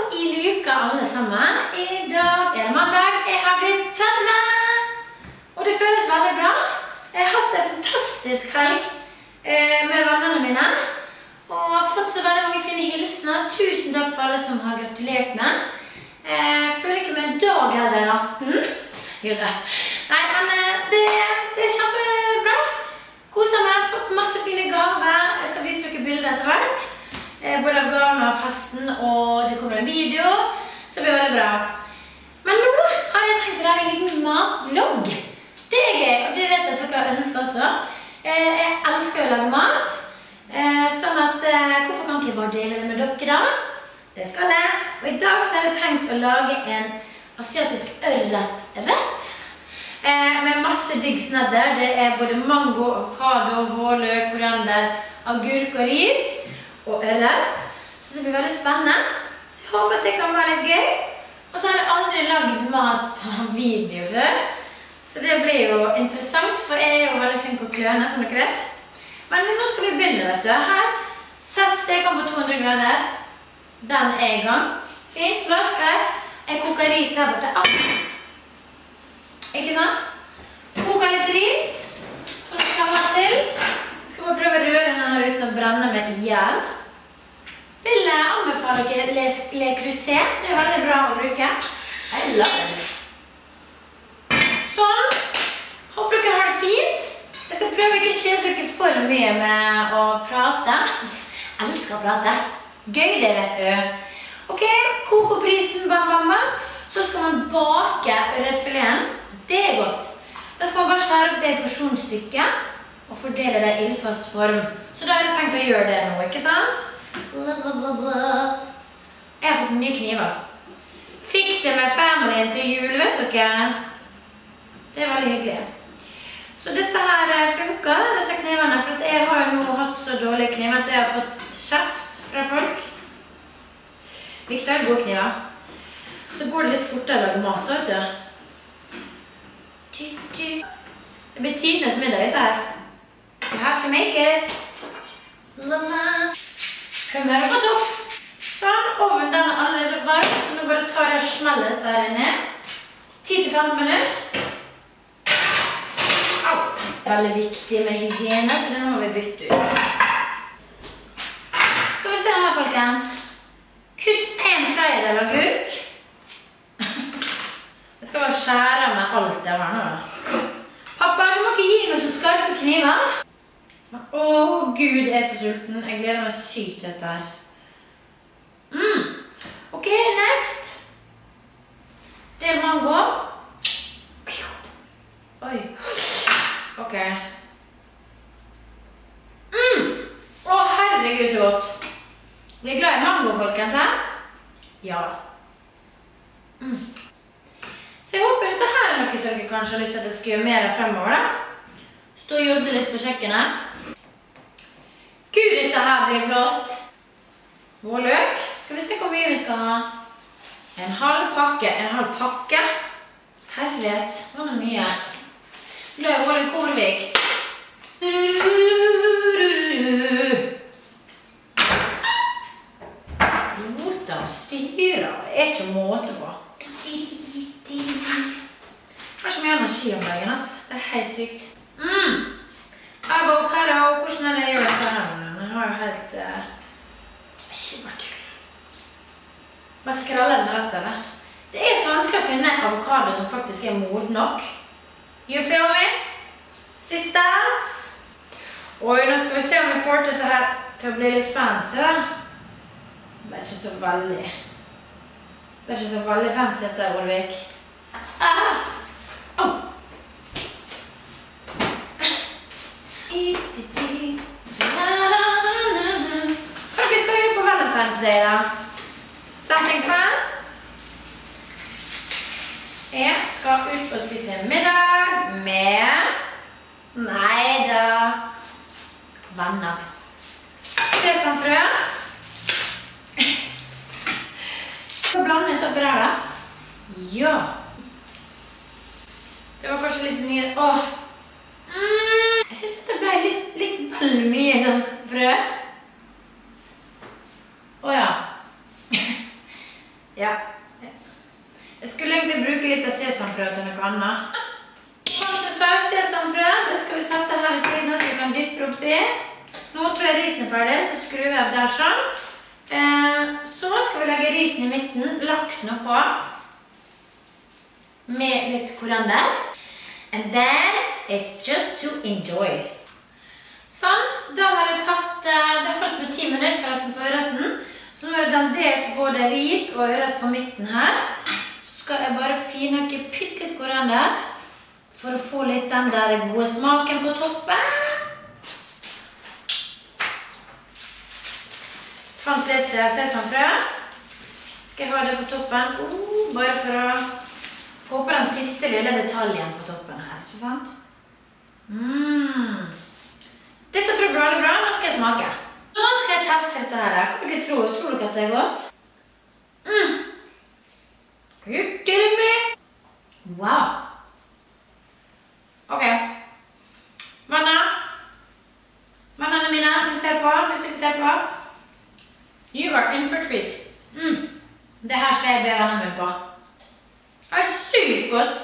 i luka alle sammen. I dag det mandag. Jeg har blitt 30. Og det føles veldig bra. Jeg har hatt en fantastisk helg med vennene mine. Og har fått så veldig mange fine hilsener. Tusen takk for alle som har gratulert meg. Jeg føler ikke med en dag eller natten. Nei, men det er kjempebra. Koset meg, fått masse fine gaver. Jeg skal vise dere bilder etter hvert. Både av gavene og festen, og det kommer en video. Så det blir veldig bra. Men nå har jeg tenkt å lage en liten matvlogg. Det er gøy, og det vet jeg at dere ønsker også. Jeg elsker å lage mat. Sånn at, hvorfor kan ikke jeg bare dele det med dere da? Det skal jeg. Og i dag så har jeg tenkt å lage en asiatisk ørretrett. Med masse digg snedder. Det er både mango, avokado, vårløk, koriander, agurk og ris og ørret. Så det blir veldig spennende. Så jeg håper at det kan være litt gøy. Og så har jeg aldri laget mat på video før. Så det blir jo interessant, for jeg er jo veldig flink å kløne, som dere vet. Men nå skal vi begynne, vet du. Her, sett steken på 200 grader. Den er i gang. Fint, flott, greit. Jeg koker ris her borte. Ikke sant? Koker litt ris, som skal ha til. Jeg skal bare prøve å røre den her uten å brenne meg ihjel. Vil jeg anbefale dere Le Creuset. Det er veldig bra å bruke. Jeg lager det litt. Sånn. Håper dere har det fint. Jeg skal prøve ikke å kjede dere for mye med å prate. Jeg elsker å prate. Gøy det, vet du. Ok, kok opp risen, bam, bam, bam. Så skal man bake ørretfileten. Det er godt. Da skal man bare skjære opp det i porsjonsstykket og fordele det i ildfast form. Så da har jeg tenkt å gjøre det nå, ikke sant? Blablabla. Jeg har fått nye kniver. Fikk det med familien til jul, vet dere? Det er veldig hyggelig. Så disse her funker, disse knivene, for jeg har jo nå hatt så dårlige kniver at jeg har fått kjeft fra folk. Viktig er gode kniver. Så går det litt fortere å lage mat, vet du. Det blir tidenes middag dette her. You have to make it. Lala. Humøret på topp. Sånn, ovnen den er allerede varm, så nå bare tar jeg og smeller dette her inne. 10-15 minutter. Au. Det er veldig viktig med hygiene, så den må vi bytte ut. Skal vi se her, folkens. Kutt 1/3 agurk. Jeg skal bare skjære med alt det her nå. Pappa, du må ikke gi meg så skarpe kniver. Åh, Gud, jeg er så sulten. Jeg gleder meg sykt til dette her. Ok, next. Del mango. Oi. Ok. Åh, herregud, så godt. Blir du glad i mango, folkens, her? Ja. Så jeg håper dette her er noe som dere kanskje har lyst til at jeg skal gjøre mer fremover da. Stå og jobbe litt på kjøkkenet. Gud, dette her blir flott. Vårløk. Skal vi se hvor mye vi skal ha. En halv pakke. Herlighet, hva er det mye? Det er vårløk Kårvik. Rota og styrer. Det er ikke måte på. Jeg har så mye energi om dagen, ass. Det er helt sykt. Avokado, hvordan er det jeg gjør dette her? Jeg har jo helt... Ikke bare tull. Bare skraller den rett over. Det er så vanskelig å finne avokado som faktisk er moden nok. You feel me? Sisters? Oi, nå skal vi se om vi får til dette her til å bli litt fancy, da. Det er ikke så veldig... Det er ikke så veldig fancy dette, Olvik. Hva dere skal gjøre på Valentine's Day, da? Something fun? Jeg skal ut og spise middag med... Neida. Venner. Sesamfrø. Skal vi blande litt oppi der, da? Ja. Det var kanskje litt mye... Åh! Jeg synes det ble litt vel mye sånn frø. Åja. Ja. Jeg skulle egentlig bruke litt av sesamfrø til noe annet. Pastasaus, sesamfrø, det skal vi sette her i siden, så vi kan dyppe opp det. Nå tror jeg risen er ferdig, så skrur vi av der sånn. Så skal vi legge risen i midten, laksen oppå, med litt koriander. And then, it's just to enjoy. Sånn, da har jeg tatt, det holdt med 10 minutter forresten på ørreten. Så nå har jeg dandert både ris og ørret på midten her. Så skal jeg bare finhakke litt koriander for å få litt den der gode smaken på toppen. Fant litt sesamfrø. Skal jeg ha det på toppen, bare for å få på den siste lille detaljen på toppen her, ikke sant? Dette tror jeg blir veldig bra, nå skal jeg smake. Nå skal jeg teste dette her. Hva dere tror? Tror dere at det er godt? Are you kidding me? Wow. Ok. Vennene mine som ser på, hvis du ikke ser på. You are in for a treat. Det her skal jeg be vennene mine på. Det er sykt godt.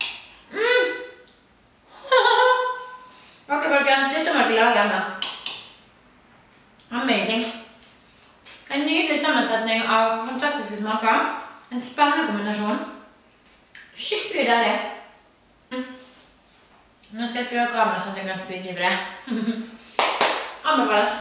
Ok, folkens, dette må dere lage hjemme. Amazing. En nydelig sammensetning av fantastiske smaker. En spennende kombinasjon. Skikkelig deilig. Nå skal jeg skru av kameraet sånn at jeg kan spise i fred. Anbefales.